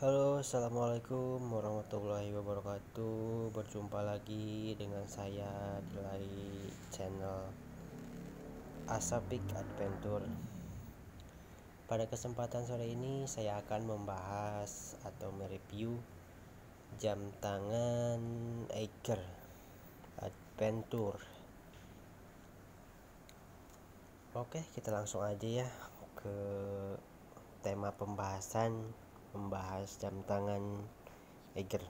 Halo, assalamualaikum warahmatullahi wabarakatuh. Berjumpa lagi dengan saya di channel Asapik Adventure. Pada kesempatan sore ini saya akan membahas atau mereview jam tangan Eiger Adventure. Oke, kita langsung aja ya ke tema pembahasan, membahas jam tangan Eiger.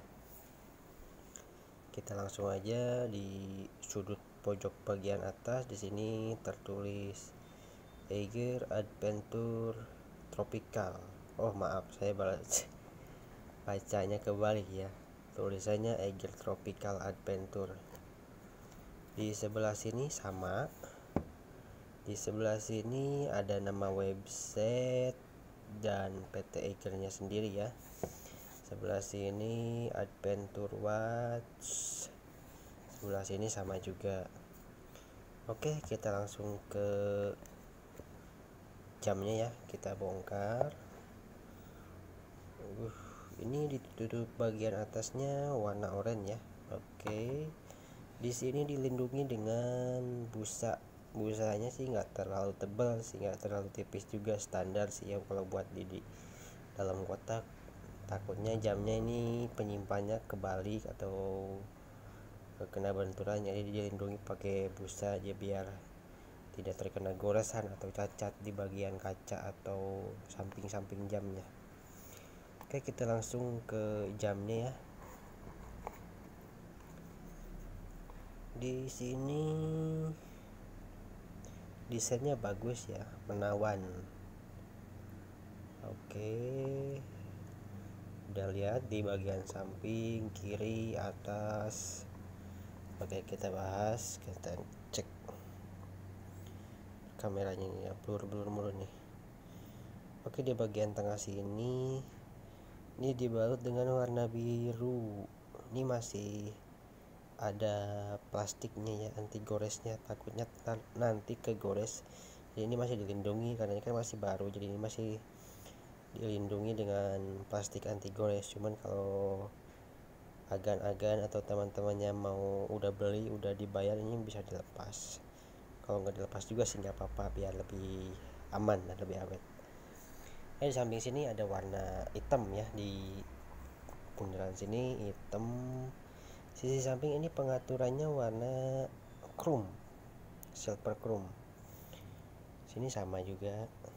Kita langsung aja di sudut pojok bagian atas. Di sini tertulis Eiger Adventure Tropical. Oh maaf, saya bacanya kebalik ya. Tulisannya Eiger Tropical Adventure. Di sebelah sini sama. Di sebelah sini ada nama website dan PT Eigernya sendiri ya. Sebelah sini Adventure Watch, sebelah sini sama juga. Oke, kita langsung ke jamnya ya, kita bongkar. Ini ditutup bagian atasnya warna oranye ya. Oke, di sini dilindungi dengan busa. Busanya sih nggak terlalu tebal sih, nggak terlalu tipis juga, standar sih ya kalau buat di dalam kotak. Takutnya jamnya ini penyimpannya kebalik atau kena benturan, jadi dilindungi pakai busa aja biar tidak terkena goresan atau cacat di bagian kaca atau samping-samping jamnya. Oke, kita langsung ke jamnya ya. Di sini desainnya bagus ya, menawan. Oke, udah lihat di bagian samping, kiri, atas. Oke, kita bahas, kita cek kameranya ya, blur mulu nih. Oke, di bagian tengah sini ini dibalut dengan warna biru. Ini masih ada plastiknya ya, anti goresnya, takutnya nanti kegores. Jadi ini masih dilindungi karena ini kan masih baru, jadi ini masih dilindungi dengan plastik anti gores. Cuman kalau agan-agan atau teman-temannya mau udah beli, udah dibayar, ini bisa dilepas. Kalau nggak dilepas juga sih nggak apa-apa, biar lebih aman dan lebih awet. Di samping sini ada warna hitam ya, di bundaran sini hitam. Sisi samping ini pengaturannya warna chrome, silver chrome. Sini sama juga.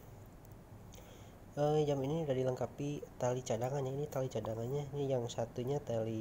Jam ini udah dilengkapi tali cadangannya. Ini tali cadangannya, ini yang satunya tali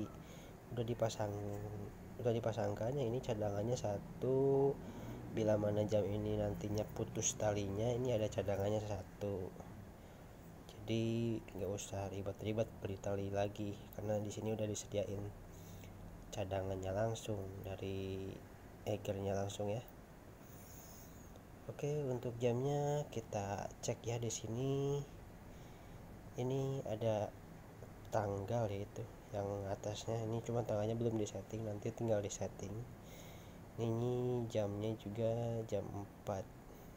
udah dipasangkan ya. Ini cadangannya satu, bila mana jam ini nantinya putus talinya, ini ada cadangannya satu. Jadi nggak usah ribet-ribet beli tali lagi, karena di sini udah disediain cadangannya langsung dari Eigernya langsung ya. Oke, untuk jamnya kita cek ya. Di sini ini ada tanggal yaitu yang atasnya, ini cuma tanggalnya belum disetting, nanti tinggal disetting. Ini jamnya juga jam 4,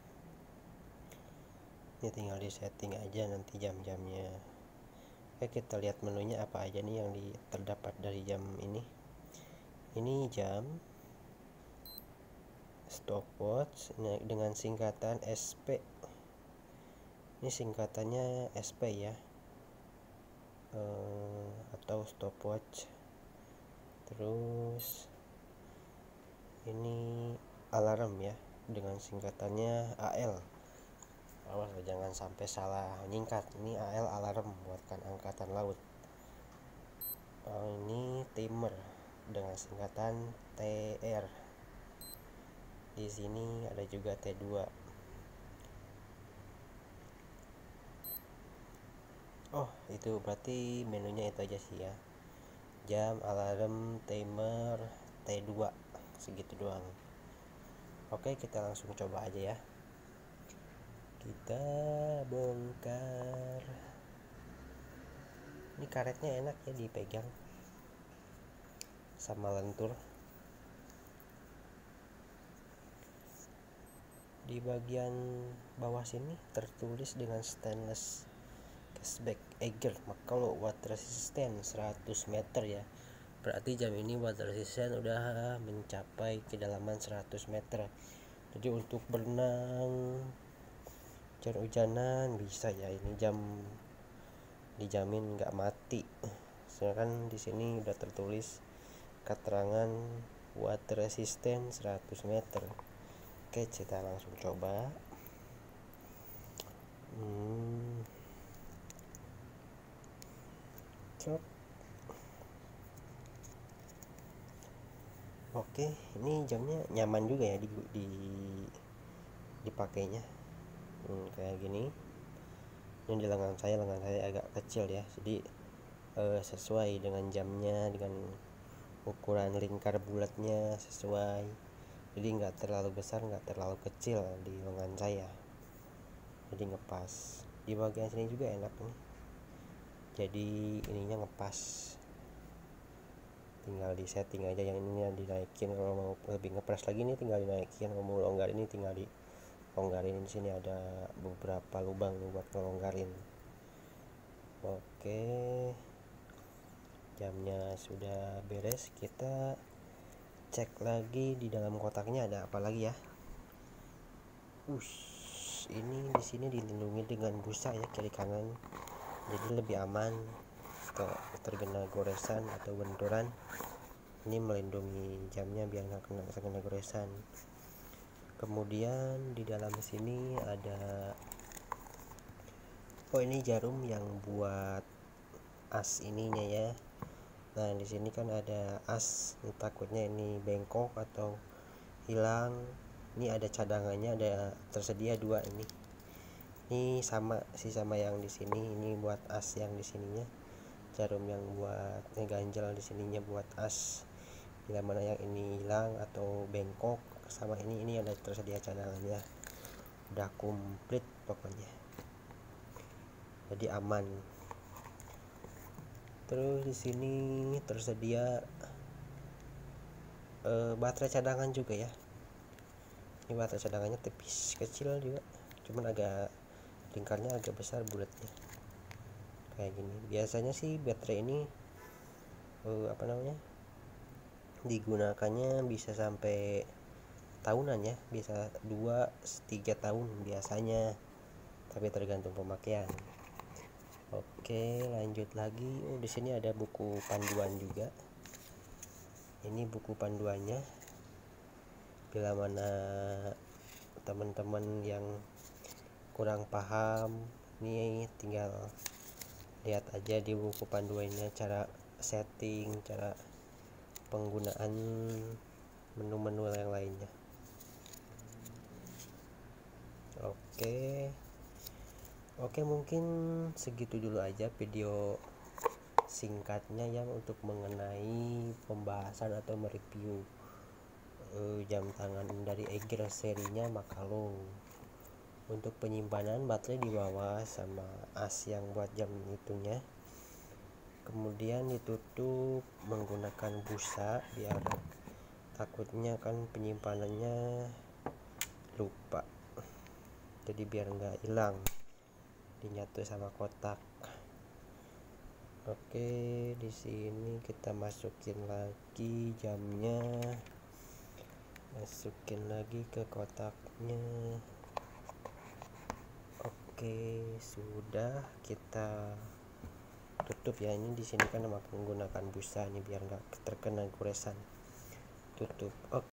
ini tinggal disetting aja nanti jam-jamnya. Oke, kita lihat menunya apa aja nih yang terdapat dari jam ini. Ini jam stopwatch dengan singkatan SP. Ini singkatannya SP ya, atau stopwatch. Terus ini alarm ya, dengan singkatannya AL. Awas jangan sampai salah nyingkat. Ini AL, alarm buatkan angkatan laut. Ini timer dengan singkatan TR. Di sini ada juga T2. Oh, itu berarti menunya itu aja sih ya. Jam, alarm, timer, T2, segitu doang. Oke, kita langsung coba aja ya. Kita bongkar. Ini karetnya enak ya dipegang, sama lentur. Di bagian bawah sini tertulis dengan stainless cashback Eiger Makalo water resistant 100 meter ya. Berarti jam ini water resistant udah mencapai kedalaman 100 meter. Jadi untuk berenang hujan-hujanan bisa ya, ini jam dijamin nggak mati. Sedangkan di sini udah tertulis keterangan water resistant 100 meter. Oke, kita langsung coba. Oke, ini jamnya nyaman juga ya dipakainya. Kayak gini. Ini di lengan saya agak kecil ya, jadi sesuai dengan jamnya, dengan ukuran lingkar bulatnya sesuai. Jadi nggak terlalu besar, nggak terlalu kecil di lengan saya. Jadi ngepas. Di bagian sini juga enak nih. Jadi ininya ngepas. Tinggal di setting aja, yang ini dinaikin. Kalau mau lebih ngepres lagi nih tinggal dinaikin. Kalau mau longgar ini tinggal dilonggarin. Di sini ada beberapa lubang buat ngelonggarin. Oke, jamnya sudah beres. Kita cek lagi di dalam kotaknya ada apa lagi ya. Ini di sini dilindungi dengan busa ya, kiri kanan, jadi lebih aman terkena goresan atau benturan. Ini melindungi jamnya biar nggak kena goresan. Kemudian di dalam sini ada ini jarum yang buat as ininya ya. Nah di sini kan ada as, takutnya ini bengkok atau hilang. Ini ada cadangannya, ada tersedia 2 ini. Ini sama yang di sini. Ini buat as yang di sininya. Jarum yang buat ganjel di sininya buat as. Bila mana yang ini hilang atau bengkok, sama ini ada tersedia cadangannya. Udah komplit pokoknya. Jadi aman. Terus di sini tersedia baterai cadangan juga ya. Ini baterai cadangannya tipis, kecil juga, cuman agak lingkarnya agak besar bulatnya kayak gini. Biasanya sih baterai ini digunakannya bisa sampai tahunan ya, bisa 2-3 tahun biasanya, tapi tergantung pemakaian. Oke, lanjut lagi. Di sini ada buku panduan juga. Ini buku panduannya. Bila mana teman-teman yang kurang paham, ini tinggal lihat aja di buku panduannya cara setting, cara penggunaan menu-menu yang lainnya. Oke, mungkin segitu dulu aja video singkatnya yang untuk mengenai pembahasan atau mereview jam tangan dari Eiger serinya Makalo. Untuk penyimpanan baterai di bawah sama as yang buat jam itunya. Kemudian ditutup menggunakan busa biar takutnya kan penyimpanannya lupa. Jadi biar nggak hilang, dinyatu sama kotak. Oke, di sini kita masukin lagi jamnya. Masukin lagi ke kotaknya. Oke, sudah, kita tutup ya. Ini di sini kan menggunakan busa ini biar nggak terkena goresan. Tutup. Oke.